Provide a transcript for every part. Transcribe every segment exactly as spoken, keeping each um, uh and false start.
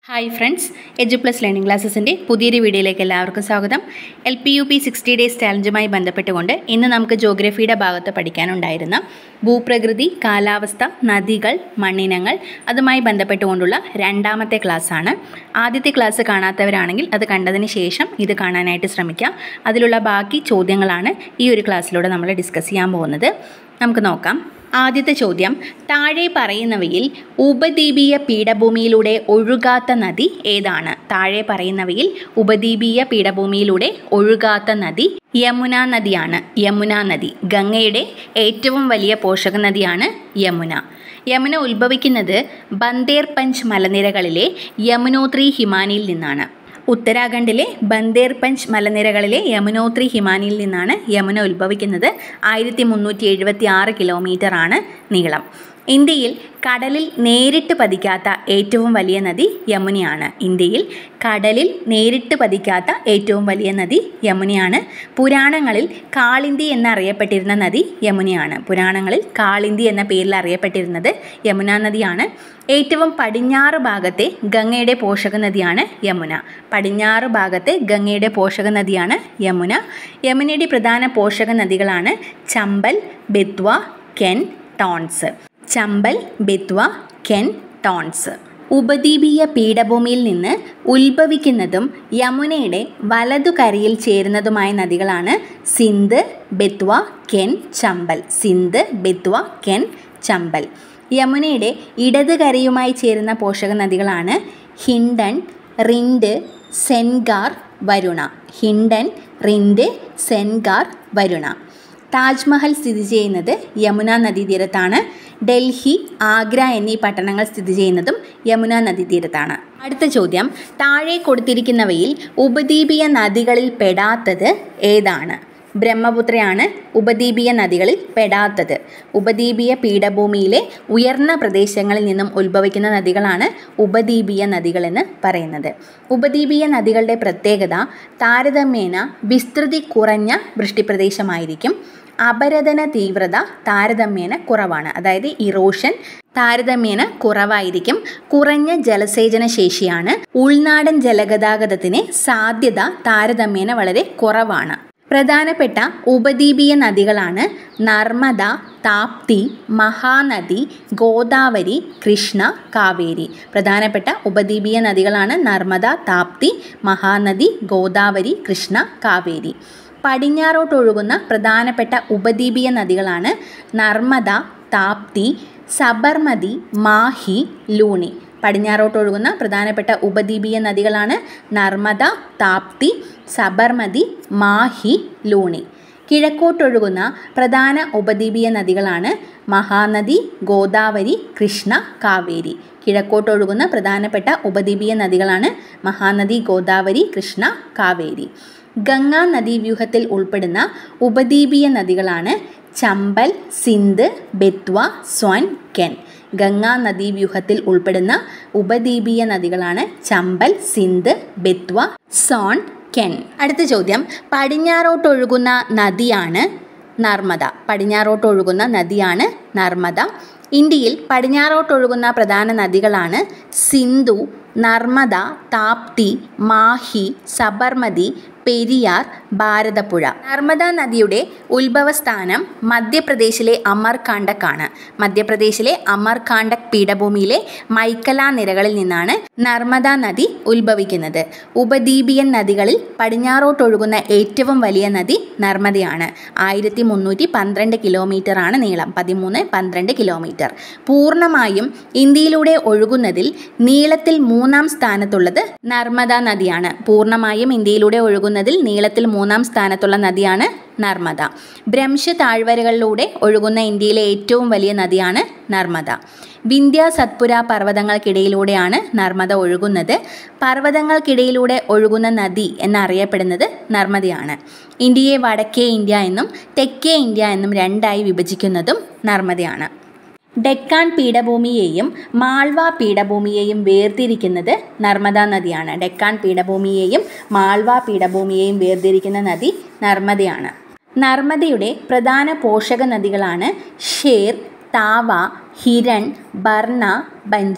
Hi friends, edu plus learning ക്ലാസ്സസിൻ്റെ പുതിയൊരു വീഡിയോയിലേക്ക് എല്ലാവർക്കും സ്വാഗതം. L P U P sixty days ചാലഞ്ചുമായി ബന്ധപ്പെട്ടുകൊണ്ട് ഇന്ന് നമുക്ക് ജോഗ്രഫിയുടെ ഭാഗത്ത് പഠിക്കാനുണ്ടായിരുന്ന ഭൂപ്രകൃതി, കാലാവസ്ഥ, നദികൾ, മണ്ണിനങ്ങൾ അതുമായി ബന്ധപ്പെട്ടുകൊണ്ടുള്ള രണ്ടാമത്തെ ക്ലാസ്സാണ്. ആദ്യത്തെ ക്ലാസ് കാണാത്തവരാണെങ്കിൽ അത് കണ്ടതിന് ശേഷം ഇത് കാണാനായിട്ട് ശ്രമിക്കുക. അതിലുള്ള ബാക്കി ചോദ്യങ്ങളാണ് ഈ ഒരു ക്ലാസ്സിലൂടെ നമ്മൾ ഡിസ്കസ് ചെയ്യാൻ പോകുന്നത്. നമുക്ക് നോക്കാം. ആദ്യത്തെ ചോദ്യം, താഴെ പറയുന്നവയിൽ ഉപദ്വീപീയ പീഠഭൂമിയിലൂടെ ഒഴുകാത്ത നദി ഏതാണ്? താഴെ പറയുന്നവയിൽ ഉപദ്വീപീയ പീഠഭൂമിയിലൂടെ ഒഴുകാത്ത നദി യമുന നദിയാണ്. യമുന നദി ഗംഗയുടെ ഏറ്റവും വലിയ പോഷക നദിയാണ് യമുന. യമുന ഉത്ഭവിക്കുന്നത് ബന്ദേർപഞ്ച് മലനിരകളിലെ യമുനോത്രി ഹിമാനിയിൽ നിന്നാണ്. ഉത്തരാഖണ്ഡിലെ ബന്ദേർപഞ്ച് മലനിരകളിലെ യമുനോത്രി ഹിമാനിയിൽ നിന്നാണ് യമുന ഉത്ഭവിക്കുന്നത്. ആയിരത്തി മുന്നൂറ്റി എഴുപത്തി ആറ് കിലോമീറ്റർ ആണ് നീളം. ഇന്ത്യയിൽ കടലിൽ നേരിട്ട് പതിക്കാത്ത ഏറ്റവും വലിയ നദി യമുനയാണ്. ഇന്ത്യയിൽ കടലിൽ നേരിട്ട് പതിക്കാത്ത ഏറ്റവും വലിയ നദി യമുനയാണ്. പുരാണങ്ങളിൽ കാളിന്തി എന്നറിയപ്പെട്ടിരുന്ന നദി യമുനയാണ്. പുരാണങ്ങളിൽ കാളിന്തി എന്ന പേരിൽ അറിയപ്പെട്ടിരുന്നത് യമുന നദിയാണ്. ഏറ്റവും പടിഞ്ഞാറ് ഭാഗത്തെ ഗംഗയുടെ പോഷക നദിയാണ് യമുന. പടിഞ്ഞാറ് ഭാഗത്തെ ഗംഗയുടെ പോഷക നദിയാണ് യമുന. യമുനയുടെ പ്രധാന പോഷക നദികളാണ് ചമ്പൽ, ബെത്വ, കെൻ, ടോൺസ്. ചമ്പൽ, ബെത്വ, കെൻ, ടോൺസ്. ഉപദ്വീപീയ പീഠഭൂമിയിൽ നിന്ന് ഉത്ഭവിക്കുന്നതും യമുനയുടെ വലതുകരയിൽ ചേരുന്നതുമായ നദികളാണ് സിന്ധ്, ബെത്വ, കെൻ, ചമ്പൽ. സിന്ധ്, ബെത്വ, കെൻ, ചമ്പൽ. യമുനയുടെ ഇടതുകരയുമായി ചേരുന്ന പോഷക നദികളാണ് ഹിൻഡൻ, റിൻഡ്, സെൻഗാർ, വരുണ. ഹിൻഡൻ, റിൻഡ്, സെൻഗാർ, വരുണ. താജ്മഹൽ സ്ഥിതി ചെയ്യുന്നത് യമുന നദീതീരത്താണ്. ഡൽഹി, ആഗ്ര എന്നീ പട്ടണങ്ങൾ സ്ഥിതി ചെയ്യുന്നതും യമുന നദീതീരത്താണ്. അടുത്ത ചോദ്യം, താഴെ കൊടുത്തിരിക്കുന്നവയിൽ ഉപദ്വീപീയ നദികളിൽ പെടാത്തത് ഏതാണ്? ബ്രഹ്മപുത്രയാണ് ഉപദ്വീപീയ നദികളിൽ പെടാത്തത്. ഉപദ്വീപീയ പീഠഭൂമിയിലെ ഉയർന്ന പ്രദേശങ്ങളിൽ നിന്നും ഉത്ഭവിക്കുന്ന നദികളാണ് ഉപദ്വീപീയ നദികൾ എന്ന് പറയുന്നത്. ഉപദ്വീപീയ നദികളുടെ പ്രത്യേകത താരതമ്യേന വിസ്തൃതി കുറഞ്ഞ വൃഷ്ടിപ്രദേശമായിരിക്കും. അപരദന തീവ്രത താരതമ്യേന കുറവാണ്. അതായത് ഇറോഷൻ താരതമ്യേന കുറവായിരിക്കും. കുറഞ്ഞ ജലസേചന ശേഷിയാണ്. ഉൾനാടൻ ജലഗതാഗതത്തിന് സാധ്യത താരതമ്യേന വളരെ കുറവാണ്. പ്രധാനപ്പെട്ട ഉപദ്വീപീയ നദികളാണ് നർമ്മദ, താപ്തി, മഹാനദി, ഗോദാവരി, കൃഷ്ണ, കാവേരി. പ്രധാനപ്പെട്ട ഉപദ്വീപീയ നദികളാണ് നർമ്മദ, താപ്തി, മഹാനദി, ഗോദാവരി, കൃഷ്ണ, കാവേരി. പടിഞ്ഞാറോട്ടൊഴുകുന്ന പ്രധാനപ്പെട്ട ഉപദ്വീപീയ നദികളാണ് നർമ്മദ, താപ്തി, സബർമതി, മാഹി, ലൂണി. പടിഞ്ഞാറോട്ടൊഴുകുന്ന പ്രധാനപ്പെട്ട ഉപദ്വീപീയ നദികളാണ് നർമ്മദ, താപ്തി, സബർമതി, മാഹി, ലൂണി. കിഴക്കോട്ടൊഴുകുന്ന പ്രധാന ഉപദ്വീപീയ നദികളാണ് മഹാനദി, ഗോദാവരി, കൃഷ്ണ, കാവേരി. കിഴക്കോട്ടൊഴുകുന്ന പ്രധാനപ്പെട്ട ഉപദ്വീപീയ നദികളാണ് മഹാനദി, ഗോദാവരി, കൃഷ്ണ, കാവേരി. ഗംഗാ നദീവ്യൂഹത്തിൽ ഉൾപ്പെടുന്ന ഉപദ്വീപീയ നദികളാണ് ചമ്പൽ, സിന്ധ്, ബെത്വ, സ്വാൻ, കെൻ. ഗംഗാ നദീവ്യൂഹത്തിൽ ഉൾപ്പെടുന്ന ഉപദ്വീപീയ നദികളാണ് ചമ്പൽ, സിന്ധ്, ബെത്വ, സോൺ, കെൻ. അടുത്ത ചോദ്യം, പടിഞ്ഞാറോട്ടൊഴുകുന്ന നദിയാണ് നർമ്മദ. പടിഞ്ഞാറോട്ടൊഴുകുന്ന നദിയാണ് നർമ്മദ. ഇന്ത്യയിൽ പടിഞ്ഞാറോട്ടൊഴുകുന്ന പ്രധാന നദികളാണ് സിന്ധു, നർമ്മദ, താപ്തി, മാഹി, സബർമതി, പെരിയാർ, ഭാരതപ്പുഴ. നർമ്മദ നദിയുടെ ഉത്ഭവസ്ഥാനം മധ്യപ്രദേശിലെ അമർകാണ്ടക് ആണ്. മധ്യപ്രദേശിലെ അമർകാണ്ടക് പീഠഭൂമിയിലെ മൈക്കല നിരകളിൽ നിന്നാണ് നർമ്മദ നദി ഉത്ഭവിക്കുന്നത്. ഉപദ്വീപീയൻ നദികളിൽ പടിഞ്ഞാറോട്ടൊഴുകുന്ന ഏറ്റവും വലിയ നദി നർമ്മദയാണ്. ആയിരത്തി മുന്നൂറ്റി പന്ത്രണ്ട് കിലോമീറ്റർ ആണ് നീളം. പതിമൂന്ന് പന്ത്രണ്ട് കിലോമീറ്റർ. പൂർണ്ണമായും ഇന്ത്യയിലൂടെ ഒഴുകുന്നതിൽ നീളത്തിൽ മൂന്നാം സ്ഥാനത്തുള്ളത് നർമ്മദ നദിയാണ്. പൂർണ്ണമായും ഇന്ത്യയിലൂടെ ഒഴുകുന്നതിൽ നീളത്തിൽ മൂന്നാം സ്ഥാനത്തുള്ള നദിയാണ് നർമ്മദ. ഭ്രംശ താഴ്വരകളിലൂടെ ഒഴുകുന്ന ഇന്ത്യയിലെ ഏറ്റവും വലിയ നദിയാണ് നർമ്മദ. വിന്ധ്യ സത്പുര പർവ്വതങ്ങൾക്കിടയിലൂടെയാണ് നർമ്മദ ഒഴുകുന്നത്. പർവ്വതങ്ങൾക്കിടയിലൂടെ ഒഴുകുന്ന നദി എന്നറിയപ്പെടുന്നത് നർമ്മദയാണ്. ഇന്ത്യയെ വടക്കേ ഇന്ത്യ എന്നും തെക്കേ ഇന്ത്യ എന്നും രണ്ടായി വിഭജിക്കുന്നതും നർമ്മദയാണ്. ഡെക്കാൻ പീഠഭൂമിയെയും മാൾവ പീഠഭൂമിയെയും വേർതിരിക്കുന്നത് നർമ്മദ നദിയാണ്. ഡെക്കാൻ പീഠഭൂമിയെയും മാൾവ പീഠഭൂമിയെയും വേർതിരിക്കുന്ന നദി നർമ്മദയാണ്. നർമ്മദയുടെ പ്രധാന പോഷക നദികളാണ് ഷേർ, താവ, ഹിരൺ, ബർണ, ബഞ്ചൻ.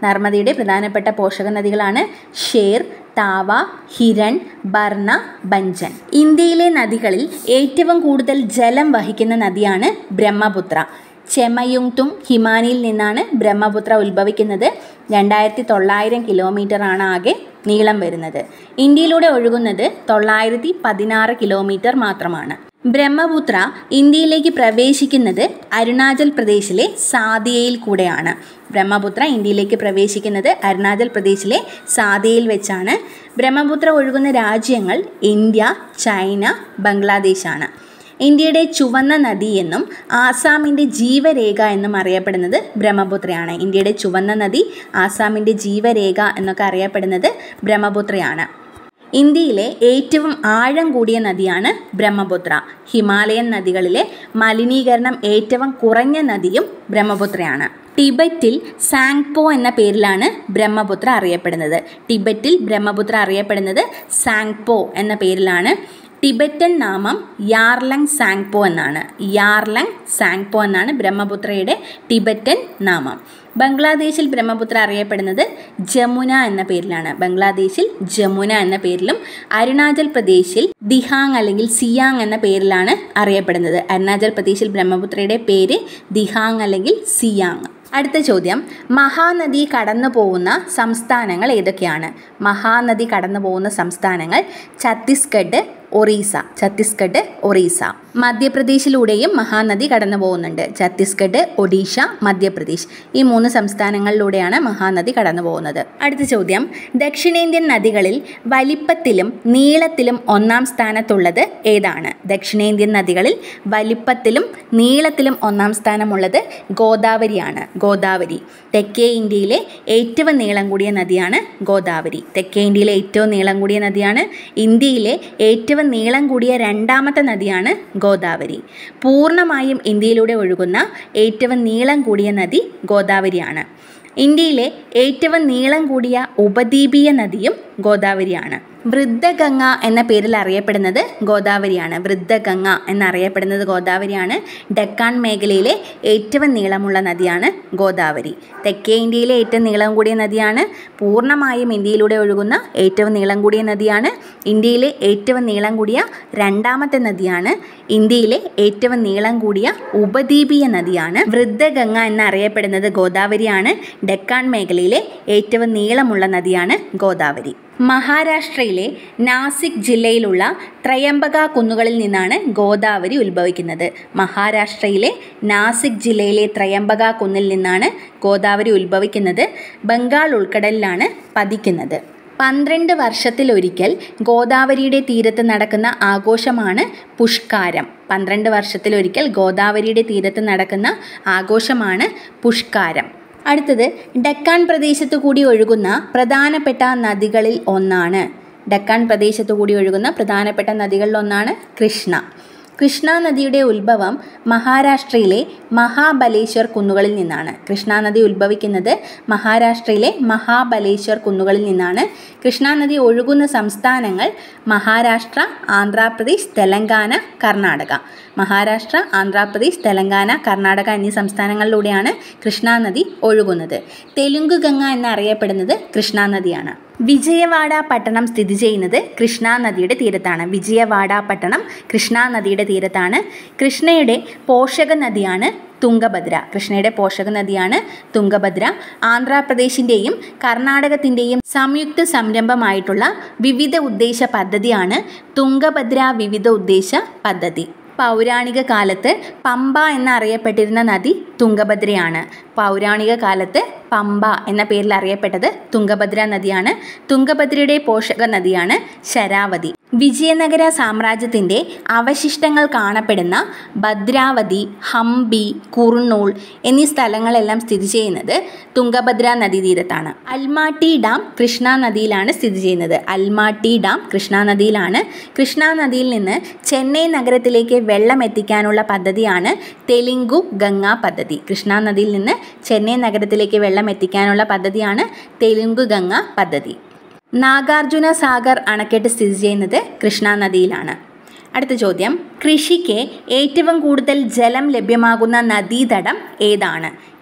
നർമ്മദയുടെ പ്രധാനപ്പെട്ട പോഷക നദികളാണ് ഷേർ, താവ, ഹിരൺ, ബർണ, ബഞ്ചൻ. ഇന്ത്യയിലെ നദികളിൽ ഏറ്റവും കൂടുതൽ ജലം വഹിക്കുന്ന നദിയാണ് ബ്രഹ്മപുത്ര. ചെമയുങ്തുങ് ഹിമാനിയിൽ നിന്നാണ് ബ്രഹ്മപുത്ര ഉത്ഭവിക്കുന്നത്. രണ്ടായിരത്തി തൊള്ളായിരം കിലോമീറ്റർ ആണ് ആകെ നീളം വരുന്നത്. ഇന്ത്യയിലൂടെ ഒഴുകുന്നത് തൊള്ളായിരത്തി പതിനാറ് കിലോമീറ്റർ മാത്രമാണ്. ബ്രഹ്മപുത്ര ഇന്ത്യയിലേക്ക് പ്രവേശിക്കുന്നത് അരുണാചൽ പ്രദേശിലെ സാദിയയിൽ കൂടെയാണ്. ബ്രഹ്മപുത്ര ഇന്ത്യയിലേക്ക് പ്രവേശിക്കുന്നത് അരുണാചൽ പ്രദേശിലെ സാദിയയിൽ വെച്ചാണ്. ബ്രഹ്മപുത്ര ഒഴുകുന്ന രാജ്യങ്ങൾ ഇന്ത്യ, ചൈന, ബംഗ്ലാദേശാണ്. ഇന്ത്യയുടെ ചുവന്ന നദി എന്നും ആസാമിൻ്റെ ജീവരേഖ എന്നും അറിയപ്പെടുന്നത് ബ്രഹ്മപുത്രയാണ്. ഇന്ത്യയുടെ ചുവന്ന നദി, ആസാമിൻ്റെ ജീവരേഖ എന്നൊക്കെ അറിയപ്പെടുന്നത് ബ്രഹ്മപുത്രയാണ്. ഇന്ത്യയിലെ ഏറ്റവും ആഴം കൂടിയ നദിയാണ് ബ്രഹ്മപുത്ര. ഹിമാലയൻ നദികളിലെ മലിനീകരണം ഏറ്റവും കുറഞ്ഞ നദിയും ബ്രഹ്മപുത്രയാണ്. ടിബറ്റിൽ സാങ്പോ എന്ന പേരിലാണ് ബ്രഹ്മപുത്ര അറിയപ്പെടുന്നത്. ടിബറ്റിൽ ബ്രഹ്മപുത്ര അറിയപ്പെടുന്നത് സാങ്പോ എന്ന പേരിലാണ്. ടിബറ്റൻ നാമം യാർലങ് സാങ്പോ എന്നാണ്. യാർലങ് സാങ്പോ എന്നാണ് ബ്രഹ്മപുത്രയുടെ ടിബറ്റൻ നാമം. ബംഗ്ലാദേശിൽ ബ്രഹ്മപുത്ര അറിയപ്പെടുന്നത് ജമുന എന്ന പേരിലാണ്. ബംഗ്ലാദേശിൽ ജമുന എന്ന പേരിലും അരുണാചൽ പ്രദേശിൽ ദിഹാങ് അല്ലെങ്കിൽ സിയാങ് എന്ന പേരിലാണ് അറിയപ്പെടുന്നത്. അരുണാചൽ പ്രദേശിൽ ബ്രഹ്മപുത്രയുടെ പേര് ദിഹാങ് അല്ലെങ്കിൽ സിയാങ്. അടുത്ത ചോദ്യം, മഹാനദി കടന്നു പോകുന്ന സംസ്ഥാനങ്ങൾ ഏതൊക്കെയാണ്? മഹാനദി കടന്നു പോകുന്ന സംസ്ഥാനങ്ങൾ ഛത്തീസ്ഗഡ്, ഒറീസ. ഛത്തീസ്ഗഡ്, ഒറീസ. മധ്യപ്രദേശിലൂടെയും മഹാനദി കടന്നു പോകുന്നുണ്ട്. ഛത്തീസ്ഗഡ്, ഒഡീഷ, മധ്യപ്രദേശ് ഈ മൂന്ന് സംസ്ഥാനങ്ങളിലൂടെയാണ് മഹാനദി കടന്നു പോകുന്നത്. അടുത്ത ചോദ്യം, ദക്ഷിണേന്ത്യൻ നദികളിൽ വലിപ്പത്തിലും നീളത്തിലും ഒന്നാം സ്ഥാനത്തുള്ളത് ഏതാണ്? ദക്ഷിണേന്ത്യൻ നദികളിൽ വലിപ്പത്തിലും നീളത്തിലും ഒന്നാം സ്ഥാനമുള്ളത് ഗോദാവരിയാണ്. ഗോദാവരി. തെക്കേ ഇന്ത്യയിലെ ഏറ്റവും നീളം കൂടിയ നദിയാണ് ഗോദാവരി. തെക്കേ ഇന്ത്യയിലെ ഏറ്റവും നീളം കൂടിയ നദിയാണ്. ഇന്ത്യയിലെ ഏറ്റവും നീളം കൂടിയ രണ്ടാമത്തെ നദിയാണ് ഗോദാവരി. പൂർണ്ണമായും ഇന്ത്യയിലൂടെ ഒഴുകുന്ന ഏറ്റവും നീളം കൂടിയ നദി ഗോദാവരിയാണ്. ഇന്ത്യയിലെ ഏറ്റവും നീളം കൂടിയ ഉപദ്വീപീയ നദിയും ഗോദാവരിയാണ്. വൃദ്ധഗംഗ എന്ന പേരിൽ അറിയപ്പെടുന്നത് ഗോദാവരിയാണ്. വൃദ്ധഗംഗ എന്നറിയപ്പെടുന്നത് ഗോദാവരിയാണ്. ഡെക്കാൻ മേഖലയിലെ ഏറ്റവും നീളമുള്ള നദിയാണ് ഗോദാവരി. തെക്കേ ഇന്ത്യയിലെ ഏറ്റവും നീളം കൂടിയ നദിയാണ്. പൂർണ്ണമായും ഇന്ത്യയിലൂടെ ഒഴുകുന്ന ഏറ്റവും നീളം കൂടിയ നദിയാണ്. ഇന്ത്യയിലെ ഏറ്റവും നീളം കൂടിയ രണ്ടാമത്തെ നദിയാണ്. ഇന്ത്യയിലെ ഏറ്റവും നീളം കൂടിയ ഉപദ്വീപീയ നദിയാണ് വൃദ്ധഗംഗ എന്നറിയപ്പെടുന്നത് ഗോദാവരിയാണ്. ഡെക്കാൻ മേഖലയിലെ ഏറ്റവും നീളമുള്ള നദിയാണ് ഗോദാവരി. മഹാരാഷ്ട്രയിലെ നാസിക് ജില്ലയിലുള്ള ത്രയംബക കുന്നുകളിൽ നിന്നാണ് ഗോദാവരി ഉത്ഭവിക്കുന്നത്. മഹാരാഷ്ട്രയിലെ നാസിക് ജില്ലയിലെ ത്രയംബക കുന്നിൽ നിന്നാണ് ഗോദാവരി ഉത്ഭവിക്കുന്നത്. ബംഗാൾ ഉൾക്കടലിലാണ് പതിക്കുന്നത്. പന്ത്രണ്ട് വർഷത്തിലൊരിക്കൽ ഗോദാവരിയുടെ തീരത്ത് നടക്കുന്ന ആഘോഷമാണ് പുഷ്കാരം. പന്ത്രണ്ട് വർഷത്തിലൊരിക്കൽ ഗോദാവരിയുടെ തീരത്ത് നടക്കുന്ന ആഘോഷമാണ് പുഷ്കാരം. അടുത്തത്, ഡെക്കാൻ പ്രദേശത്തു കൂടി ഒഴുകുന്ന പ്രധാനപ്പെട്ട നദികളിൽ ഒന്നാണ്. ഡെക്കാൻ പ്രദേശത്തു കൂടി ഒഴുകുന്ന പ്രധാനപ്പെട്ട നദികളിൽ ഒന്നാണ് കൃഷ്ണ. കൃഷ്ണ നദിയുടെ ഉത്ഭവം മഹാരാഷ്ട്രയിലെ മഹാബലേശ്വർ കുന്നുകളിൽ നിന്നാണ്. കൃഷ്ണ നദി ഉത്ഭവിക്കുന്നത് മഹാരാഷ്ട്രയിലെ മഹാബലേശ്വർ കുന്നുകളിൽ നിന്നാണ്. കൃഷ്ണ നദി ഒഴുകുന്ന സംസ്ഥാനങ്ങൾ മഹാരാഷ്ട്ര, ആന്ധ്രാപ്രദേശ്, തെലങ്കാന, കർണാടക. മഹാരാഷ്ട്ര, ആന്ധ്രാപ്രദേശ്, തെലങ്കാന, കർണാടക എന്നീ സംസ്ഥാനങ്ങളിലൂടെയാണ് കൃഷ്ണ നദി ഒഴുകുന്നത്. തെലുങ്ക് ഗംഗ എന്നറിയപ്പെടുന്നത് കൃഷ്ണ നദിയാണ്. വിജയവാഡ പട്ടണം സ്ഥിതി ചെയ്യുന്നത് കൃഷ്ണ നദിയുടെ തീരത്താണ്. വിജയവാഡ പട്ടണം കൃഷ്ണ നദിയുടെ തീരത്താണ്. കൃഷ്ണയുടെ പോഷക നദിയാണ് തുംഗഭദ്ര. കൃഷ്ണയുടെ പോഷക നദിയാണ് തുംഗഭദ്ര. ആന്ധ്രാപ്രദേശിൻ്റെയും കർണാടകത്തിൻ്റെയും സംയുക്ത സംരംഭമായിട്ടുള്ള വിവിധ ഉദ്ദേശ പദ്ധതിയാണ് തുംഗഭദ്ര വിവിധ ഉദ്ദേശ പദ്ധതി. പൗരാണിക കാലത്ത് പമ്പ എന്നറിയപ്പെട്ടിരുന്ന നദി തുംഗഭദ്രയാണ്. പൗരാണിക കാലത്ത് പമ്പ എന്ന പേരിൽ അറിയപ്പെട്ടത് തുംഗഭദ്ര നദിയാണ്. തുംഗഭദ്രയുടെ പോഷക നദിയാണ് ശരാവതി. വിജയനഗര സാമ്രാജ്യത്തിൻ്റെ അവശിഷ്ടങ്ങൾ കാണപ്പെടുന്ന ഭദ്രാവതി, ഹംപി, കുർണൂൾ എന്നീ സ്ഥലങ്ങളെല്ലാം സ്ഥിതി ചെയ്യുന്നത് തുംഗഭദ്ര നദീതീരത്താണ്. അൽമാട്ടി ഡാം കൃഷ്ണ നദിയിലാണ് സ്ഥിതി ചെയ്യുന്നത്. അൽമാട്ടി ഡാം കൃഷ്ണ നദിയിലാണ്. കൃഷ്ണ നദിയിൽ നിന്ന് ചെന്നൈ നഗരത്തിലേക്ക് വെള്ളം എത്തിക്കാനുള്ള പദ്ധതിയാണ് തെലുങ്കു ഗംഗ പദ്ധതി. കൃഷ്ണ നദിയിൽ നിന്ന് ചെന്നൈ നഗരത്തിലേക്ക് വെള്ളം എത്തിക്കാനുള്ള പദ്ധതിയാണ് തെലുങ്കു ഗംഗ പദ്ധതി. നാഗാർജുന സാഗർ അണക്കെട്ട് സ്ഥിതി ചെയ്യുന്നത് കൃഷ്ണ നദിയിലാണ്. അടുത്ത ചോദ്യം, കൃഷിക്ക് ഏറ്റവും കൂടുതൽ ജലം ലഭ്യമാകുന്ന നദീതടം ഏതാണ്?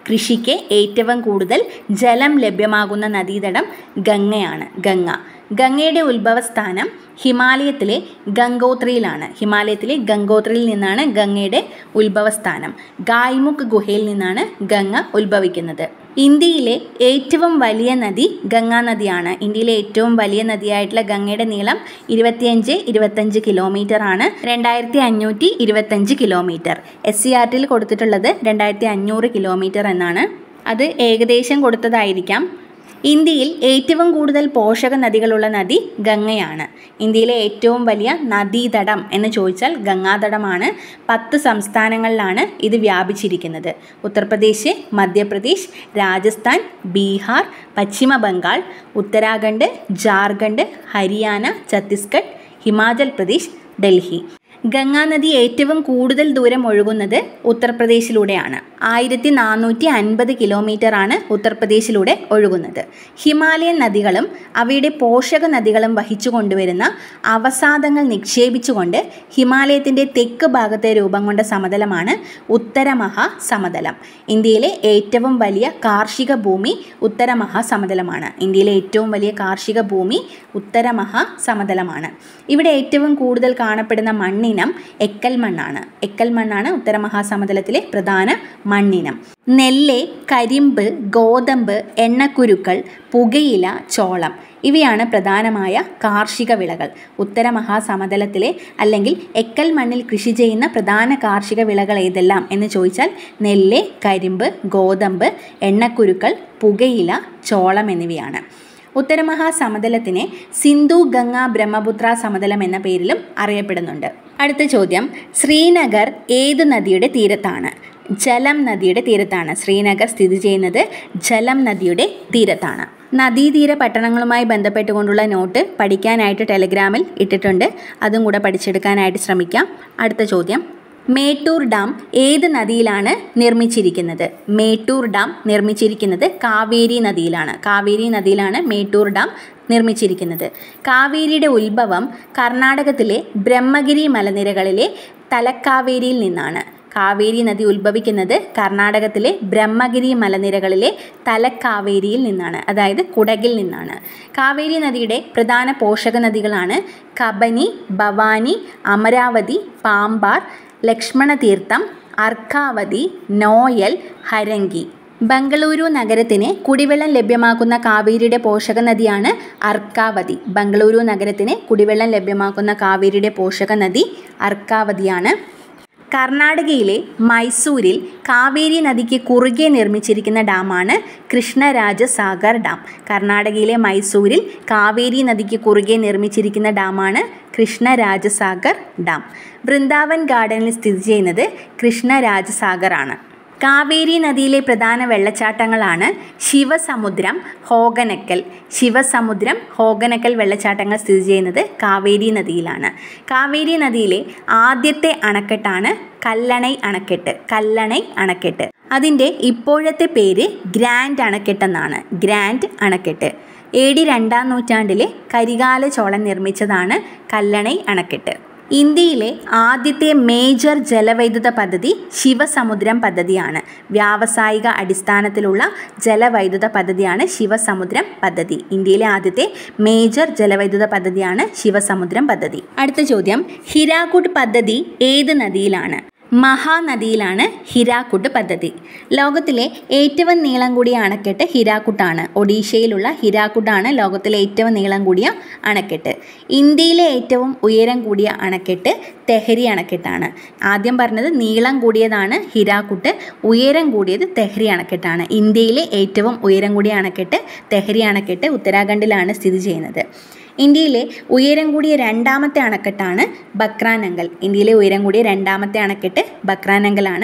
കൃഷിക്ക് ഏറ്റവും കൂടുതൽ ജലം ലഭ്യമാകുന്ന നദീതടം ഗംഗയാണ്. ഗംഗ ഗംഗയുടെ ഉത്ഭവസ്ഥാനം ഹിമാലയത്തിലെ ഗംഗോത്രിയിലാണ്. ഹിമാലയത്തിലെ ഗംഗോത്രിയിൽ നിന്നാണ് ഗംഗയുടെ ഉത്ഭവസ്ഥാനം. ഗായ്മുഖ് ഗുഹയിൽ നിന്നാണ് ഗംഗ ഉത്ഭവിക്കുന്നത്. ഇന്ത്യയിലെ ഏറ്റവും വലിയ നദി ഗംഗാ നദിയാണ്. ഇന്ത്യയിലെ ഏറ്റവും വലിയ നദിയായിട്ടുള്ള ഗംഗയുടെ നീളം ഇരുപത്തിയഞ്ച് ഇരുപത്തഞ്ച് കിലോമീറ്റർ ആണ്. രണ്ടായിരത്തി അഞ്ഞൂറ്റി ഇരുപത്തഞ്ച് കിലോമീറ്റർ. എസ് സി ആർ ടിയിൽ കൊടുത്തിട്ടുള്ളത് രണ്ടായിരത്തി അഞ്ഞൂറ് കിലോമീറ്റർ എന്നാണ്. അത് ഏകദേശം കൊടുത്തതായിരിക്കാം. ഇന്ത്യയിൽ ഏറ്റവും കൂടുതൽ പോഷക നദികളുള്ള നദി ഗംഗയാണ്. ഇന്ത്യയിലെ ഏറ്റവും വലിയ നദീതടം എന്ന് ചോദിച്ചാൽ ഗംഗാതടമാണ്. പത്ത് സംസ്ഥാനങ്ങളിലാണ് ഇത് വ്യാപിച്ചിരിക്കുന്നത്. ഉത്തർപ്രദേശ്, മധ്യപ്രദേശ്, രാജസ്ഥാൻ, ബീഹാർ, പശ്ചിമ ബംഗാൾ, ഉത്തരാഖണ്ഡ്, ജാർഖണ്ഡ്, ഹരിയാന, ഛത്തീസ്ഗഡ്, ഹിമാചൽ പ്രദേശ്, ഡൽഹി. ഗംഗാനദി ഏറ്റവും കൂടുതൽ ദൂരം ഒഴുകുന്നത് ഉത്തർപ്രദേശിലൂടെയാണ്. ആയിരത്തി നാനൂറ്റി അൻപത് കിലോമീറ്റർ ആണ് ഉത്തർപ്രദേശിലൂടെ ഒഴുകുന്നത്. ഹിമാലയൻ നദികളും അവയുടെ പോഷക നദികളും വഹിച്ചു കൊണ്ടുവരുന്ന അവസാദങ്ങൾ നിക്ഷേപിച്ചുകൊണ്ട് ഹിമാലയത്തിൻ്റെ തെക്ക് ഭാഗത്തെ രൂപം കൊണ്ട സമതലമാണ് ഉത്തരമഹാസമതലം. ഇന്ത്യയിലെ ഏറ്റവും വലിയ കാർഷിക ഭൂമി ഉത്തരമഹാസമതലമാണ്. ഇന്ത്യയിലെ ഏറ്റവും വലിയ കാർഷിക ഭൂമി ഉത്തരമഹാസമതലമാണ്. ഇവിടെ ഏറ്റവും കൂടുതൽ കാണപ്പെടുന്ന മണ്ണിനം എക്കൽ മണ്ണാണ്. എക്കൽ മണ്ണാണ് ഉത്തരമഹാസമതലത്തിലെ പ്രധാന മണ്ണിനം. നെല്ല്, കരിമ്പ്, ഗോതമ്പ്, എണ്ണക്കുരുക്കൾ, പുകയില, ചോളം ഇവയാണ് പ്രധാനമായ കാർഷിക വിളകൾ. ഉത്തരമഹാസമതലത്തിലെ അല്ലെങ്കിൽ എക്കൽ മണ്ണിൽ കൃഷി ചെയ്യുന്ന പ്രധാന കാർഷിക വിളകൾ ഏതെല്ലാം എന്ന് ചോദിച്ചാൽ നെല്ല്, കരിമ്പ്, ഗോതമ്പ്, എണ്ണക്കുരുക്കൾ, പുകയില, ചോളം എന്നിവയാണ്. ഉത്തരമഹാസമതലത്തിനെ സിന്ധു ഗംഗ ബ്രഹ്മപുത്ര സമതലം എന്ന പേരിലും അറിയപ്പെടുന്നുണ്ട്. അടുത്ത ചോദ്യം, ശ്രീനഗർ ഏത് നദിയുടെ തീരത്താണ്? ജലം നദിയുടെ തീരത്താണ്. ശ്രീനഗർ സ്ഥിതി ചെയ്യുന്നത് ജലം നദിയുടെ തീരത്താണ്. നദീതീര പട്ടണങ്ങളുമായി ബന്ധപ്പെട്ടുകൊണ്ടുള്ള നോട്ട് പഠിക്കാനായിട്ട് ടെലഗ്രാമിൽ ഇട്ടിട്ടുണ്ട്. അതും കൂടെ പഠിച്ചെടുക്കാനായിട്ട് ശ്രമിക്കാം. അടുത്ത ചോദ്യം, മേട്ടൂർ ഡാം ഏത് നദിയിലാണ് നിർമ്മിച്ചിരിക്കുന്നത്? മേട്ടൂർ ഡാം നിർമ്മിച്ചിരിക്കുന്നത് കാവേരി നദിയിലാണ്. കാവേരി നദിയിലാണ് മേട്ടൂർ ഡാം നിർമ്മിച്ചിരിക്കുന്നത്. കാവേരിയുടെ ഉത്ഭവം കർണാടകത്തിലെ ബ്രഹ്മഗിരി മലനിരകളിലെ തലക്കാവേരിയിൽ നിന്നാണ്. കാവേരി നദി ഉത്ഭവിക്കുന്നത് കർണാടകത്തിലെ ബ്രഹ്മഗിരി മലനിരകളിലെ തലക്കാവേരിയിൽ നിന്നാണ്, അതായത് കുടകിൽ നിന്നാണ്. കാവേരി നദിയുടെ പ്രധാന പോഷക നദികളാണ് കബനി, ഭവാനി, അമരാവതി, പാമ്പാർ, ലക്ഷ്മണതീർത്ഥം, അർക്കാവതി, നോയൽ, ഹരംഗി. ബംഗളൂരു നഗരത്തിന് കുടിവെള്ളം ലഭ്യമാക്കുന്ന കാവേരിയുടെ പോഷക നദിയാണ് അർക്കാവതി. ബംഗളൂരു നഗരത്തിന് കുടിവെള്ളം ലഭ്യമാക്കുന്ന കാവേരിയുടെ പോഷക നദി അർക്കാവതിയാണ്. കർണാടകയിലെ മൈസൂരിൽ കാവേരി നദിക്ക് കുറുകെ നിർമ്മിച്ചിരിക്കുന്ന ഡാമാണ് കൃഷ്ണരാജസാഗർ ഡാം. കർണാടകയിലെ മൈസൂരിൽ കാവേരി നദിക്ക് കുറുകെ നിർമ്മിച്ചിരിക്കുന്ന ഡാമാണ് കൃഷ്ണരാജസാഗർ ഡാം. വൃന്ദാവൻ ഗാർഡനിൽ സ്ഥിതി ചെയ്യുന്നത് കൃഷ്ണരാജസാഗർ ആണ്. കാവേരി നദിയിലെ പ്രധാന വെള്ളച്ചാട്ടങ്ങളാണ് ശിവസമുദ്രം, ഹോഗനക്കൽ. ശിവസമുദ്രം, ഹോഗനക്കൽ വെള്ളച്ചാട്ടങ്ങൾ സ്ഥിതി ചെയ്യുന്നത് കാവേരി നദിയിലാണ്. കാവേരി നദിയിലെ ആദ്യത്തെ അണക്കെട്ടാണ് കല്ലണൈ അണക്കെട്ട്. കല്ലണൈ അണക്കെട്ട് അതിൻ്റെ ഇപ്പോഴത്തെ പേര് ഗ്രാൻഡ് അണക്കെട്ടെന്നാണ്. ഗ്രാൻഡ് അണക്കെട്ട് എ ഡി രണ്ടാം നൂറ്റാണ്ടിലെ കരികാല ചോളൻ നിർമ്മിച്ചതാണ് കല്ലണൈ അണക്കെട്ട്. ഇന്ത്യയിലെ ആദ്യത്തെ മേജർ ജലവൈദ്യുത പദ്ധതി ശിവസമുദ്രം പദ്ധതിയാണ്. വ്യാവസായിക അടിസ്ഥാനത്തിലുള്ള ജലവൈദ്യുത പദ്ധതിയാണ് ശിവസമുദ്രം പദ്ധതി. ഇന്ത്യയിലെ ആദ്യത്തെ മേജർ ജലവൈദ്യുത പദ്ധതിയാണ് ശിവസമുദ്രം പദ്ധതി. അടുത്ത ചോദ്യം, ഹിരാക്കുഡ് പദ്ധതി ഏത് നദിയിലാണ്? മഹാനദിയിലാണ് ഹിരാക്കുഡ് പദ്ധതി. ലോകത്തിലെ ഏറ്റവും നീളം കൂടിയ അണക്കെട്ട് ഹിരാക്കുഡാണ്. ഒഡീഷയിലുള്ള ഹിരാക്കുഡാണ് ലോകത്തിലെ ഏറ്റവും നീളം കൂടിയ അണക്കെട്ട്. ഇന്ത്യയിലെ ഏറ്റവും ഉയരം കൂടിയ അണക്കെട്ട് തെഹരി അണക്കെട്ടാണ്. ആദ്യം പറഞ്ഞത് നീളം കൂടിയതാണ് ഹിരാക്കുഡ്, ഉയരം കൂടിയത് തെഹരി അണക്കെട്ടാണ്. ഇന്ത്യയിലെ ഏറ്റവും ഉയരം കൂടിയ അണക്കെട്ട് തെഹരി അണക്കെട്ട് ഉത്തരാഖണ്ഡിലാണ് സ്ഥിതി ചെയ്യുന്നത്. ഇന്ത്യയിലെ ഉയരം കൂടിയ രണ്ടാമത്തെ അണക്കെട്ടാണ് ബക്രാനങ്കൽ. ഇന്ത്യയിലെ ഉയരം കൂടിയ രണ്ടാമത്തെ അണക്കെട്ട് ബക്രാനങ്കലാണ്.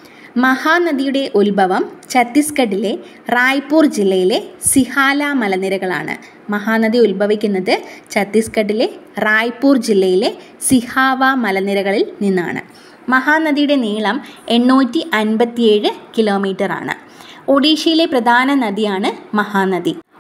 മഹാനദിയുടെ ഉത്ഭവം ഛത്തീസ്ഗഡിലെ റായ്പൂർ ജില്ലയിലെ സിഹാല മലനിരകളാണ്. മഹാനദി ഉത്ഭവിക്കുന്നത് ഛത്തീസ്ഗഡിലെ റായ്പൂർ ജില്ലയിലെ സിഹാവ മലനിരകളിൽ നിന്നാണ്. മഹാനദിയുടെ നീളം എണ്ണൂറ്റി അൻപത്തിയേഴ് കിലോമീറ്റർ ആണ്. ഒഡീഷയിലെ പ്രധാന നദിയാണ് മഹാനദി.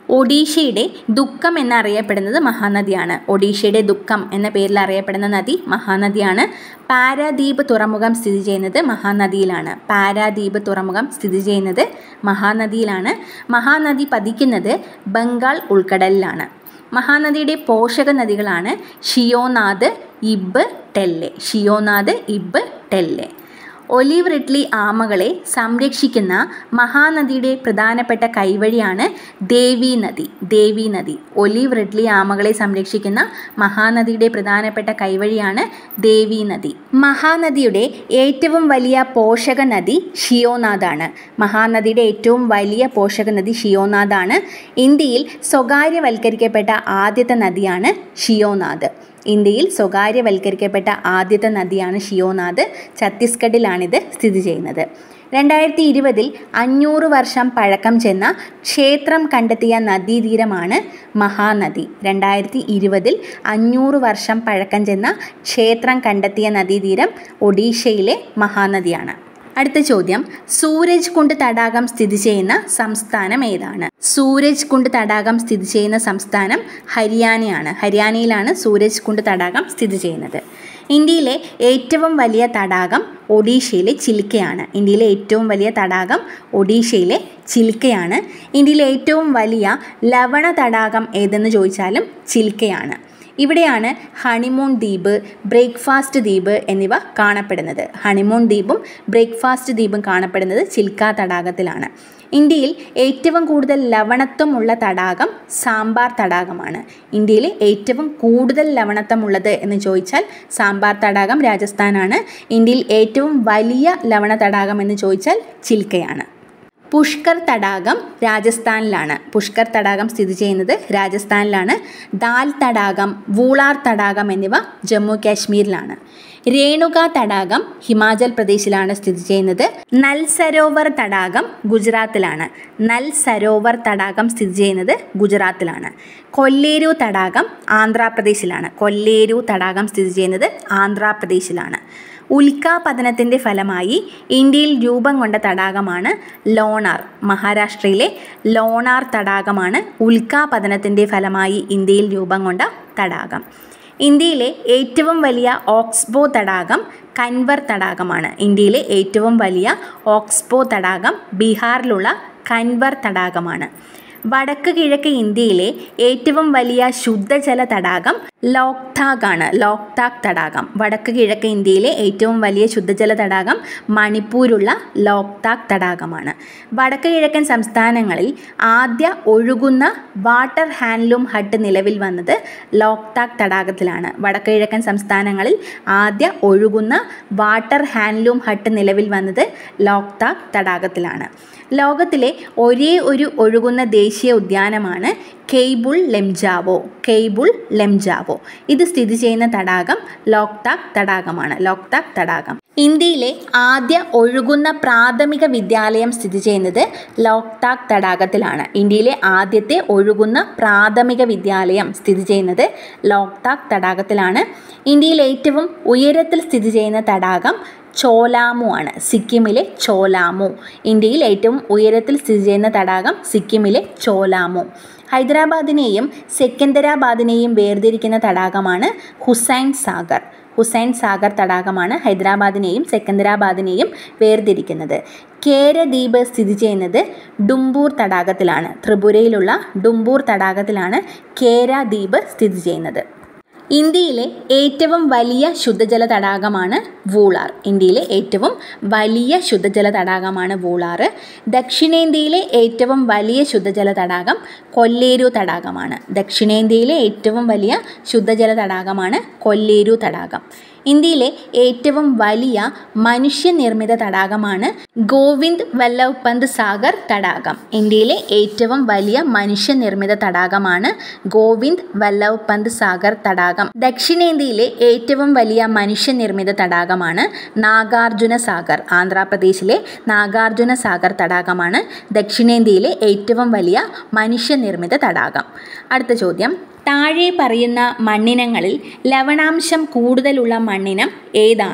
ഒഡീഷയുടെ ദുഃഖം എന്നറിയപ്പെടുന്നത് മഹാനദിയാണ്. ഒഡീഷയുടെ ദുഃഖം എന്ന പേരിൽ അറിയപ്പെടുന്ന നദി മഹാനദിയാണ്. പാരാദ്വീപ് തുറമുഖം സ്ഥിതി ചെയ്യുന്നത് മഹാനദിയിലാണ്. പാരാദ്വീപ് തുറമുഖം സ്ഥിതി ചെയ്യുന്നത് മഹാനദിയിലാണ്. മഹാനദി പതിക്കുന്നത് ബംഗാൾ ഉൾക്കടലിലാണ്. മഹാനദിയുടെ പോഷക നദികളാണ് ഷിയോനാദ്, ഇബ്, ടെല്ലെ. ഷിയോനാദ്, ഇബ്, ടെല്ലെ. ഒലിവ് റിഡ്ലി ആമകളെ സംരക്ഷിക്കുന്ന മഹാനദിയുടെ പ്രധാനപ്പെട്ട കൈവഴിയാണ് ദേവി നദി. ദേവി നദി. ഒലിവ് റിഡ്ലി ആമകളെ സംരക്ഷിക്കുന്ന മഹാനദിയുടെ പ്രധാനപ്പെട്ട കൈവഴിയാണ് ദേവി നദി. മഹാനദിയുടെ ഏറ്റവും വലിയ പോഷക നദി ഷിയോനാദാണ്. മഹാനദിയുടെ ഏറ്റവും വലിയ പോഷക നദി ഷിയോനാദാണ്. ഇന്ത്യയിൽ സ്വകാര്യവൽക്കരിക്കപ്പെട്ട ആദ്യത്തെ നദിയാണ് ഷിയോനാദ്. ഇന്ത്യയിൽ സ്വകാര്യവൽക്കരിക്കപ്പെട്ട ആദ്യത്തെ നദിയാണ് ഷിയോനാദ്. ഛത്തീസ്ഗഡിലാണിത് സ്ഥിതി ചെയ്യുന്നത്. രണ്ടായിരത്തി ഇരുപതിൽ അഞ്ഞൂറ് വർഷം പഴക്കം ചെന്ന ക്ഷേത്രം കണ്ടെത്തിയ നദീതീരമാണ് മഹാനദി. രണ്ടായിരത്തി ഇരുപതിൽ അഞ്ഞൂറ് വർഷം പഴക്കം ചെന്ന ക്ഷേത്രം കണ്ടെത്തിയ നദീതീരം ഒഡീഷയിലെ മഹാനദിയാണ്. അടുത്ത ചോദ്യം, സൂരജ് കുണ്ട് തടാകം സ്ഥിതി ചെയ്യുന്ന സംസ്ഥാനം ഏതാണ്? സൂരജ് കുണ്ട് തടാകം സ്ഥിതി ചെയ്യുന്ന സംസ്ഥാനം ഹരിയാനയാണ്. ഹരിയാനയിലാണ് സൂരജ് കുണ്ട് തടാകം സ്ഥിതി ചെയ്യുന്നത്. ഇന്ത്യയിലെ ഏറ്റവും വലിയ തടാകം ഒഡീഷയിലെ ചിൽക്കയാണ്. ഇന്ത്യയിലെ ഏറ്റവും വലിയ തടാകം ഒഡീഷയിലെ ചിൽക്കയാണ്. ഇന്ത്യയിലെ ഏറ്റവും വലിയ ലവണ തടാകം ഏതെന്ന് ചോദിച്ചാലും ചിൽക്കയാണ്. ഇവിടെയാണ് ഹണിമൂൺ ദ്വീപ്, ബ്രേക്ക്ഫാസ്റ്റ് ദ്വീപ് എന്നിവ കാണപ്പെടുന്നത്. ഹണിമൂൺ ദ്വീപും ബ്രേക്ക്ഫാസ്റ്റ് ദ്വീപും കാണപ്പെടുന്നത് ചിൽക്ക തടാകത്തിലാണ്. ഇന്ത്യയിൽ ഏറ്റവും കൂടുതൽ ലവണത്വമുള്ള തടാകം സാമ്പാർ തടാകമാണ്. ഇന്ത്യയിൽ ഏറ്റവും കൂടുതൽ ലവണത്വമുള്ളത് എന്ന് ചോദിച്ചാൽ സാമ്പാർ തടാകം രാജസ്ഥാനാണ്. ഇന്ത്യയിൽ ഏറ്റവും വലിയ ലവണ തടാകം എന്ന് ചോദിച്ചാൽ ചിൽക്കയാണ്. പുഷ്കർ തടാകം രാജസ്ഥാനിലാണ്. പുഷ്കർ തടാകം സ്ഥിതി ചെയ്യുന്നത് രാജസ്ഥാനിലാണ്. ദാൽ തടാകം, വൂളാർ തടാകം എന്നിവ ജമ്മു കാശ്മീരിലാണ്. രേണുക തടാകം ഹിമാചൽ പ്രദേശിലാണ് സ്ഥിതി ചെയ്യുന്നത്. നൽ സരോവർ തടാകം ഗുജറാത്തിലാണ്. നൽ സരോവർ തടാകം സ്ഥിതി ചെയ്യുന്നത് ഗുജറാത്തിലാണ്. കൊല്ലേരു തടാകം ആന്ധ്രാപ്രദേശിലാണ്. കൊല്ലേരു തടാകം സ്ഥിതി ചെയ്യുന്നത് ആന്ധ്രാപ്രദേശിലാണ്. ഉൽക്കാപതനത്തിൻ്റെ ഫലമായി ഇന്ത്യയിൽ രൂപം കൊണ്ട തടാകമാണ് ലോണാർ. മഹാരാഷ്ട്രയിലെ ലോണാർ തടാകമാണ് ഉൽക്കാപതനത്തിൻ്റെ ഫലമായി ഇന്ത്യയിൽ രൂപം കൊണ്ട തടാകം. ഇന്ത്യയിലെ ഏറ്റവും വലിയ ഓക്സ്ബോ തടാകം കൻവർ തടാകമാണ്. ഇന്ത്യയിലെ ഏറ്റവും വലിയ ഓക്സ്ബോ തടാകം ബീഹാറിലുള്ള കൻവർ തടാകമാണ്. വടക്ക് കിഴക്ക് ഇന്ത്യയിലെ ഏറ്റവും വലിയ ശുദ്ധജല തടാകം ലോക്താക് ആണ്. ലോക്താക് തടാകം. വടക്ക് കിഴക്ക് ഇന്ത്യയിലെ ഏറ്റവും വലിയ ശുദ്ധജല തടാകം മണിപ്പൂരുള്ള ലോക്താക് തടാകമാണ്. വടക്ക് കിഴക്കൻ സംസ്ഥാനങ്ങളിൽ ആദ്യ ഒഴുകുന്ന വാട്ടർ ഹാൻഡ്ലൂം ഹട്ട് നിലവിൽ വന്നത് ലോക്താക് തടാകത്തിലാണ്. വടക്ക് കിഴക്കൻ സംസ്ഥാനങ്ങളിൽ ആദ്യ ഒഴുകുന്ന വാട്ടർ ഹാൻഡ്ലൂം ഹട്ട് നിലവിൽ വന്നത് ലോക്താക് തടാകത്തിലാണ്. ലോകത്തിലെ ഒരേ ഒരു ഒഴുകുന്ന ദേശീയ ഉദ്യാനമാണ് കെയ്ബുൾ ലെംജാവോ. കെയ്ബുൾ ലെംജാവോ. ഇത് സ്ഥിതി ചെയ്യുന്ന തടാകം ലോക്താക് തടാകമാണ്. ലോക്താക് തടാകം. ഇന്ത്യയിലെ ആദ്യ ഒഴുകുന്ന പ്രാഥമിക വിദ്യാലയം സ്ഥിതി ചെയ്യുന്നത് ലോക്താക് തടാകത്തിലാണ്. ഇന്ത്യയിലെ ആദ്യത്തെ ഒഴുകുന്ന പ്രാഥമിക വിദ്യാലയം സ്ഥിതി ചെയ്യുന്നത് ലോക്താക് തടാകത്തിലാണ്. ഇന്ത്യയിൽ ഏറ്റവും ഉയരത്തിൽ സ്ഥിതി ചെയ്യുന്ന തടാകം ചോലാമു ആണ്. സിക്കിമിലെ ചോലാമു. ഇന്ത്യയിൽ ഏറ്റവും ഉയരത്തിൽ സ്ഥിതി ചെയ്യുന്ന തടാകം സിക്കിമിലെ ചോലാമു. ഹൈദരാബാദിനെയും സെക്കന്ദരാബാദിനെയും വേർതിരിക്കുന്ന തടാകമാണ് ഹുസൈൻ സാഗർ. ഹുസൈൻ സാഗർ തടാകമാണ് ഹൈദരാബാദിനെയും സെക്കന്ദരാബാദിനെയും വേർതിരിക്കുന്നത്. കേരദ്വീപ് സ്ഥിതി ചെയ്യുന്നത് ഡുംബൂർ തടാകത്തിലാണ്. ത്രിപുരയിലുള്ള ഡുംബൂർ തടാകത്തിലാണ് കേരദ്വീപ് സ്ഥിതി ചെയ്യുന്നത്. ഇന്ത്യയിലെ ഏറ്റവും വലിയ ശുദ്ധജല തടാകമാണ് വൂളാർ. ഇന്ത്യയിലെ ഏറ്റവും വലിയ ശുദ്ധജല തടാകമാണ് വൂളാർ. ദക്ഷിണേന്ത്യയിലെ ഏറ്റവും വലിയ ശുദ്ധജല തടാകം കൊല്ലേരു തടാകമാണ്. ദക്ഷിണേന്ത്യയിലെ ഏറ്റവും വലിയ ശുദ്ധജല തടാകമാണ് കൊല്ലേരു തടാകം. ഇന്ത്യയിലെ ഏറ്റവും വലിയ മനുഷ്യനിർമ്മിത തടാകമാണ് ഗോവിന്ദ് വല്ലഭ് പന്ത് സാഗർ തടാകം. ഇന്ത്യയിലെ ഏറ്റവും വലിയ മനുഷ്യനിർമ്മിത തടാകമാണ് ഗോവിന്ദ് വല്ലഭ് പന്ത് സാഗർ തടാകം. ദക്ഷിണേന്ത്യയിലെ ഏറ്റവും വലിയ മനുഷ്യനിർമ്മിത തടാകമാണ് നാഗാർജുന സാഗർ. ആന്ധ്രാപ്രദേശിലെ നാഗാർജുന സാഗർ തടാകമാണ് ദക്ഷിണേന്ത്യയിലെ ഏറ്റവും വലിയ മനുഷ്യനിർമ്മിത തടാകം. അടുത്ത ചോദ്യം, താഴെ പറയുന്ന മണ്ണിനങ്ങളിൽ ലവണാംശം കൂടുതലുള്ള മണ്ണിനം ഏതാണ്?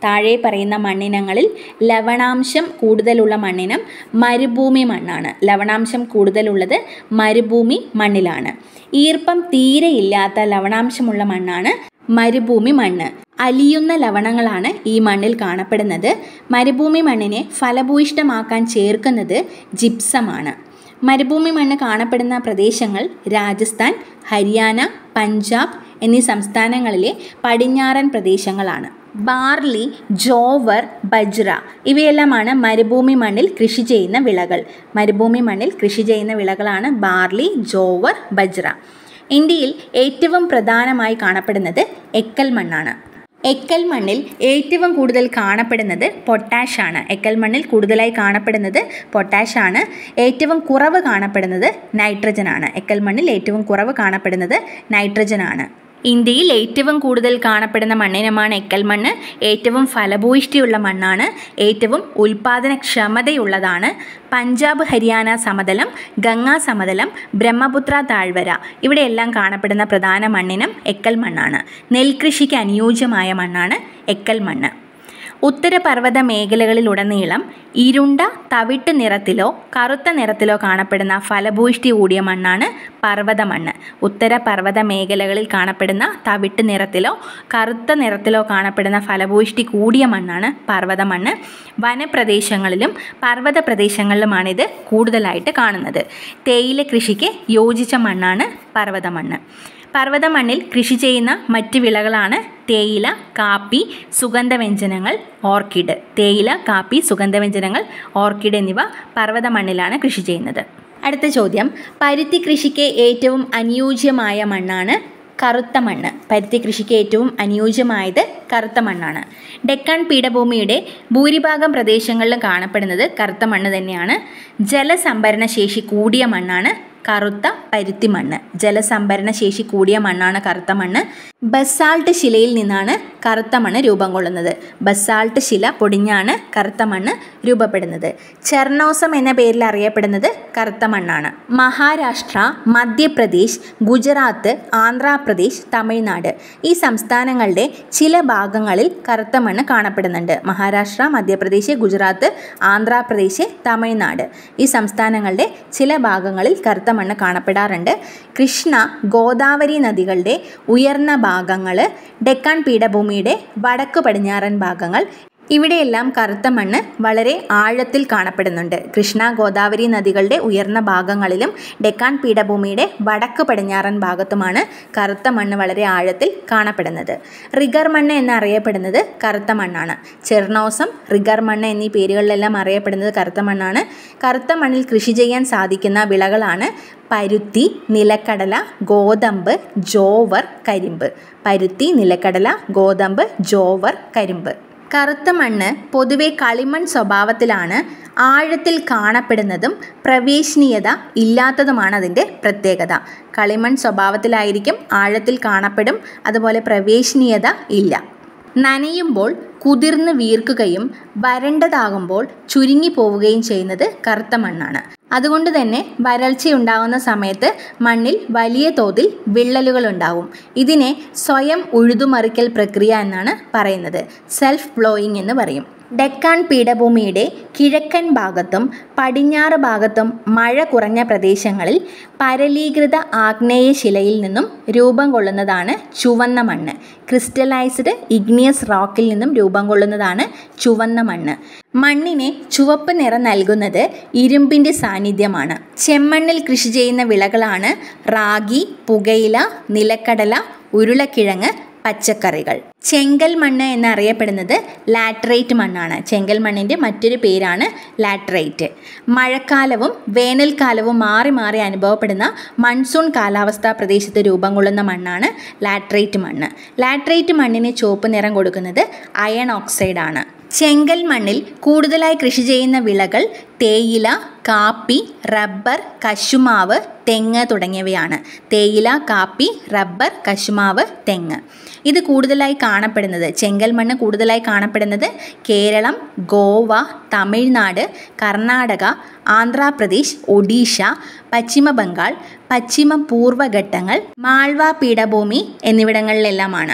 താഴെ പറയുന്ന മണ്ണിനങ്ങളിൽ ലവണാംശം കൂടുതലുള്ള മണ്ണിനം മരുഭൂമി മണ്ണാണ്. ലവണാംശം കൂടുതലുള്ളത് മരുഭൂമി മണ്ണിലാണ്. ഈർപ്പം തീരെയില്ലാത്ത ലവണാംശമുള്ള മണ്ണാണ് മരുഭൂമി മണ്ണ്. അലിയുന്ന ലവണങ്ങളാണ് ഈ മണ്ണിൽ കാണപ്പെടുന്നത്. മരുഭൂമി മണ്ണിനെ ഫലഭൂയിഷ്ഠമാക്കാൻ ചേർക്കുന്നത് ജിപ്സമാണ്. മരുഭൂമി മണ്ണ് കാണപ്പെടുന്ന പ്രദേശങ്ങൾ രാജസ്ഥാൻ, ഹരിയാന, പഞ്ചാബ് എന്നീ സംസ്ഥാനങ്ങളിലെ പടിഞ്ഞാറൻ പ്രദേശങ്ങളാണ്. ബാർലി, ജോവർ, ബജ്ര ഇവയെല്ലാമാണ് മരുഭൂമി മണ്ണിൽ കൃഷി ചെയ്യുന്ന വിളകൾ. മരുഭൂമി മണ്ണിൽ കൃഷി ചെയ്യുന്ന വിളകളാണ് ബാർലി, ജോവർ, ബജ്ര. ഇന്ത്യയിൽ ഏറ്റവും പ്രധാനമായി കാണപ്പെടുന്നത് എക്കൽ മണ്ണാണ്. എക്കൽ മണ്ണിൽ ഏറ്റവും കൂടുതൽ കാണപ്പെടുന്നത് പൊട്ടാഷ് ആണ്. എക്കൽ മണ്ണിൽ കൂടുതലായി കാണപ്പെടുന്നത് പൊട്ടാഷ് ആണ്. ഏറ്റവും കുറവ് കാണപ്പെടുന്നത് നൈട്രജൻ ആണ്. എക്കൽ മണ്ണിൽ ഏറ്റവും കുറവ് കാണപ്പെടുന്നത് നൈട്രജൻ ആണ്. ഇന്ത്യയിൽ ഏറ്റവും കൂടുതൽ കാണപ്പെടുന്ന മണ്ണിനമാണ് എക്കൽ മണ്ണ്. ഏറ്റവും ഫലഭൂയിഷ്ഠിയുള്ള മണ്ണാണ്. ഏറ്റവും ഉൽപാദനക്ഷമതയുള്ളതാണ്. പഞ്ചാബ്, ഹരിയാന സമതലം, ഗംഗാ സമതലം, ബ്രഹ്മപുത്ര താഴ്വര ഇവിടെയെല്ലാം കാണപ്പെടുന്ന പ്രധാന മണ്ണിനം എക്കൽ മണ്ണാണ്. നെൽകൃഷിക്ക് അനുയോജ്യമായ മണ്ണാണ് എക്കൽ മണ്ണ്. ഉത്തരപർവ്വത മേഖലകളിലുടനീളം ഇരുണ്ട തവിട്ട് നിറത്തിലോ കറുത്ത നിറത്തിലോ കാണപ്പെടുന്ന ഫലഭൂയിഷ്ഠി കൂടിയ മണ്ണാണ് പർവ്വത മണ്ണ്. ഉത്തരപർവ്വത മേഖലകളിൽ കാണപ്പെടുന്ന തവിട്ട് നിറത്തിലോ കറുത്ത നിറത്തിലോ കാണപ്പെടുന്ന ഫലഭൂയിഷ്ഠി കൂടിയ മണ്ണാണ് പർവ്വത മണ്ണ്. വനപ്രദേശങ്ങളിലും പർവ്വത പ്രദേശങ്ങളിലുമാണിത് കൂടുതലായിട്ട് കാണുന്നത്. തേയില കൃഷിക്ക് യോജിച്ച മണ്ണാണ് പർവ്വത മണ്ണ്. പർവ്വത മണ്ണിൽ കൃഷി ചെയ്യുന്ന മറ്റ് വിളകളാണ് തേയില, കാപ്പി, സുഗന്ധവ്യഞ്ജനങ്ങൾ, ഓർക്കിഡ്. തേയില, കാപ്പി, സുഗന്ധവ്യഞ്ജനങ്ങൾ, ഓർക്കിഡ് എന്നിവ പർവ്വത മണ്ണിലാണ് കൃഷി ചെയ്യുന്നത്. അടുത്ത ചോദ്യം, പരുത്തി കൃഷിക്ക് ഏറ്റവും അനുയോജ്യമായ മണ്ണാണ് കറുത്ത മണ്ണ്. പരുത്തി കൃഷിക്ക് ഏറ്റവും അനുയോജ്യമായത് കറുത്ത മണ്ണാണ്. ഡെക്കാൻ പീഠഭൂമിയുടെ ഭൂരിഭാഗം പ്രദേശങ്ങളിലും കാണപ്പെടുന്നത് കറുത്ത മണ്ണ് തന്നെയാണ്. ജലസംഭരണ ശേഷി കൂടിയ മണ്ണാണ് കറുത്ത പരുത്തി മണ്ണ്. ജലസംഭരണ ശേഷി കൂടിയ മണ്ണാണ് കറുത്ത മണ്ണ്. ബസാൾട്ട് ശിലയിൽ നിന്നാണ് കറുത്ത മണ്ണ് രൂപം കൊള്ളുന്നത്. ബസാൾട്ട് ശില പൊടിഞ്ഞാണ് കറുത്ത മണ്ണ് രൂപപ്പെടുന്നത്. ചെർണോസം എന്ന പേരിൽ അറിയപ്പെടുന്നത് കറുത്ത മണ്ണാണ്. മഹാരാഷ്ട്ര, മധ്യപ്രദേശ്, ഗുജറാത്ത്, ആന്ധ്രാപ്രദേശ്, തമിഴ്നാട് ഈ സംസ്ഥാനങ്ങളുടെ ചില ഭാഗങ്ങളിൽ കറുത്ത മണ്ണ് കാണപ്പെടുന്നുണ്ട്. മഹാരാഷ്ട്ര, മധ്യപ്രദേശ്, ഗുജറാത്ത്, ആന്ധ്രാപ്രദേശ്, തമിഴ്നാട് ഈ സംസ്ഥാനങ്ങളുടെ ചില ഭാഗങ്ങളിൽ കറുത്ത മണ്ണ് കാണപ്പെടാറുണ്ട്. കൃഷ്ണ, ഗോദാവരി നദികളുടെ ഉയർന്ന ഭാഗങ്ങൾ, ഡെക്കാൻ പീഠഭൂമിയുടെ വടക്ക് പടിഞ്ഞാറൻ ഭാഗങ്ങൾ ഇവിടെയെല്ലാം കറുത്ത മണ്ണ് വളരെ ആഴത്തിൽ കാണപ്പെടുന്നുണ്ട്. കൃഷ്ണ, ഗോദാവരി നദികളുടെ ഉയർന്ന ഭാഗങ്ങളിലും ഡെക്കാൻ പീഠഭൂമിയുടെ വടക്ക് പടിഞ്ഞാറൻ ഭാഗത്തുമാണ് കറുത്ത മണ്ണ് വളരെ ആഴത്തിൽ കാണപ്പെടുന്നത്. റിഗർ മണ്ണ് എന്നറിയപ്പെടുന്നത് കറുത്ത മണ്ണാണ്. ചെർണോസം, റിഗർ മണ്ണ് എന്നീ പേരുകളിലെല്ലാം അറിയപ്പെടുന്നത് കറുത്ത മണ്ണാണ്. കറുത്ത മണ്ണിൽ കൃഷി ചെയ്യാൻ സാധിക്കുന്ന വിളകളാണ് പരുത്തി, നിലക്കടല, ഗോതമ്പ്, ജോവർ, കരിമ്പ്. പരുത്തി, നിലക്കടല, ഗോതമ്പ്, ജോവർ, കരിമ്പ്. കറുത്ത മണ്ണ് പൊതുവെ കളിമൺ സ്വഭാവത്തിലാണ്. ആഴത്തിൽ കാണപ്പെടുന്നതും പ്രവേശനീയത ഇല്ലാത്തതുമാണ് അതിൻ്റെ പ്രത്യേകത. കളിമൺ സ്വഭാവത്തിലായിരിക്കും, ആഴത്തിൽ കാണപ്പെടും, അതുപോലെ പ്രവേശനീയത ഇല്ല. നനയുമ്പോൾ കുതിർന്ന് വീർക്കുകയും വരണ്ടതാകുമ്പോൾ ചുരുങ്ങിപ്പോവുകയും ചെയ്യുന്നത് കറുത്ത മണ്ണാണ്. അതുകൊണ്ട് തന്നെ വരൾച്ചയുണ്ടാകുന്ന സമയത്ത് മണ്ണിൽ വലിയ തോതിൽ വിള്ളലുകൾ ഉണ്ടാവും. ഇതിനെ സ്വയം ഉഴുതുമറിക്കൽ പ്രക്രിയ എന്നാണ് പറയുന്നത്. സെൽഫ് ബ്ലോയിങ് എന്ന് പറയും. ഡെക്കാൻ പീഠഭൂമിയുടെ കിഴക്കൻ ഭാഗത്തും പടിഞ്ഞാറ് ഭാഗത്തും മഴ കുറഞ്ഞ പ്രദേശങ്ങളിൽ പരലീകൃത ആഗ്നേയ ശിലയിൽ നിന്നും രൂപം കൊള്ളുന്നതാണ് ചുവന്ന മണ്ണ്. ക്രിസ്റ്റലൈസ്ഡ് ഇഗ്നിയസ് റോക്കിൽ നിന്നും രൂപം കൊള്ളുന്നതാണ് ചുവന്ന മണ്ണ്. മണ്ണിനെ ചുവപ്പ് നിറം നൽകുന്നത് ഇരുമ്പിൻ്റെ സാന്നിധ്യമാണ്. ചെമ്മണ്ണിൽ കൃഷി ചെയ്യുന്ന വിളകളാണ് റാഗി, പുകയില, നിലക്കടല, ഉരുളക്കിഴങ്ങ്, പച്ചക്കറികൾ. ചെങ്കൽ മണ്ണ് എന്നറിയപ്പെടുന്നത് ലാറ്ററൈറ്റ് മണ്ണാണ്. ചെങ്കൽ മണ്ണിൻ്റെ മറ്റൊരു പേരാണ് ലാറ്ററൈറ്റ്. മഴക്കാലവും വേനൽക്കാലവും മാറി മാറി അനുഭവപ്പെടുന്ന മൺസൂൺ കാലാവസ്ഥാ പ്രദേശത്ത് രൂപം കൊള്ളുന്ന മണ്ണാണ് ലാറ്ററൈറ്റ് മണ്ണ്. ലാറ്ററൈറ്റ് മണ്ണിന് ചുവപ്പ് നിറം കൊടുക്കുന്നത് അയൺ ഓക്സൈഡാണ്. ചെങ്കൽ മണ്ണിൽ കൂടുതലായി കൃഷി ചെയ്യുന്ന വിളകൾ തേയില, കാപ്പി, റബ്ബർ, കശുമാവ്, തെങ്ങ് തുടങ്ങിയവയാണ്. തേയില, കാപ്പി, റബ്ബർ, കശുമാവ്, തെങ്ങ്. ഇത് കൂടുതലായി കാണപ്പെടുന്നത്, ചെങ്കൽ മണ്ണ് കൂടുതലായി കാണപ്പെടുന്നത് കേരളം, ഗോവ, തമിഴ്നാട്, കർണാടക, ആന്ധ്രാപ്രദേശ്, ഒഡീഷ, പശ്ചിമ ബംഗാൾ, പശ്ചിമ പൂർവ്വഘട്ടങ്ങൾ, മാൾവ പീഠഭൂമി എന്നിവിടങ്ങളിലെല്ലാമാണ്.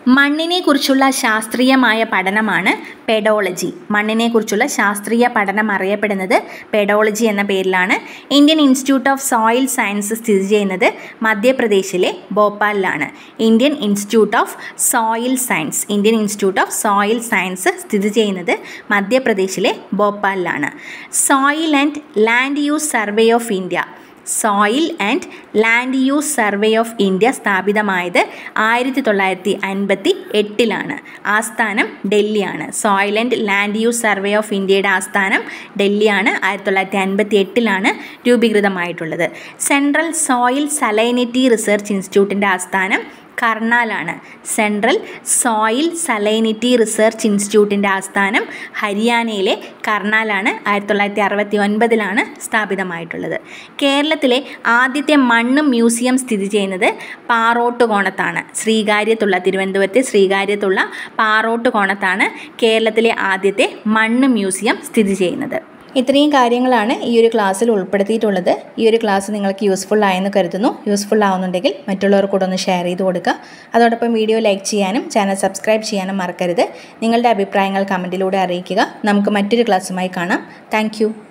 മണ്ണിനെക്കുറിച്ചുള്ള ശാസ്ത്രീയമായ പഠനമാണ് പെഡോളജി. മണ്ണിനെക്കുറിച്ചുള്ള ശാസ്ത്രീയ പഠനം അറിയപ്പെടുന്നത് പെഡോളജി എന്ന പേരിലാണ്. Indian institute of soil science സ്ഥിതി ചെയ്യുന്നത് മധ്യപ്രദേശിലെ ഭോപ്പാലിലാണ്. Indian institute of soil science Indian institute of soil science സ്ഥിതി ചെയ്യുന്നത് മധ്യപ്രദേശിലെ ഭോപ്പാലിലാണ്. Soil and land use survey of India soil and land use survey of India സ്ഥാപിതമായത് ആയിരത്തി തൊള്ളായിരത്തി അൻപത്തി എട്ടിലാണ്. ആസ്ഥാനം ഡൽഹിയാണ്. Soil and land use survey of ഇന്ത്യയുടെ ആസ്ഥാനം ഡൽഹിയാണ്. ആയിരത്തി തൊള്ളായിരത്തി അൻപത്തി എട്ടിലാണ് രൂപീകൃതമായിട്ടുള്ളത്. സെൻട്രൽ സോയിൽ സലൈനിറ്റി റിസർച്ച് ഇൻസ്റ്റിറ്റ്യൂട്ടിൻ്റെ ആസ്ഥാനം കർണാലാണ്. സെൻട്രൽ സോയിൽ സലൈനിറ്റി റിസർച്ച് ഇൻസ്റ്റിറ്റ്യൂട്ടിൻ്റെ ആസ്ഥാനം ഹരിയാനയിലെ കർണാലാണ്. ആയിരത്തി തൊള്ളായിരത്തി അറുപത്തി ഒൻപതിലാണ് സ്ഥാപിതമായിട്ടുള്ളത്. കേരളത്തിലെ ആദ്യത്തെ മണ്ണ് മ്യൂസിയം സ്ഥിതി ചെയ്യുന്നത് പാറോട്ടുകോണത്താണ്. ശ്രീകാര്യത്തുള്ള തിരുവനന്തപുരത്തെ ശ്രീകാര്യത്തുള്ള പാറോട്ടുകോണത്താണ് കേരളത്തിലെ ആദ്യത്തെ മണ്ണ് മ്യൂസിയം സ്ഥിതി ചെയ്യുന്നത്. ഇത്രയും കാര്യങ്ങളാണ് ഈ ഒരു ക്ലാസ്സിൽ ഉൾപ്പെടുത്തിയിട്ടുള്ളത്. ഈ ഒരു ക്ലാസ് നിങ്ങൾക്ക് യൂസ്ഫുൾ ആയെന്ന് കരുതുന്നു. യൂസ്ഫുൾ ആവുന്നുണ്ടെങ്കിൽ മറ്റുള്ളവർക്ക് കൂടെ ഒന്ന് ഷെയർ ചെയ്ത് കൊടുക്കുക. അതോടൊപ്പം വീഡിയോ ലൈക്ക് ചെയ്യാനും ചാനൽ സബ്സ്ക്രൈബ് ചെയ്യാനും മറക്കരുത്. നിങ്ങളുടെ അഭിപ്രായങ്ങൾ കമൻറ്റിലൂടെ അറിയിക്കുക. നമുക്ക് മറ്റൊരു ക്ലാസ്സുമായി കാണാം. താങ്ക്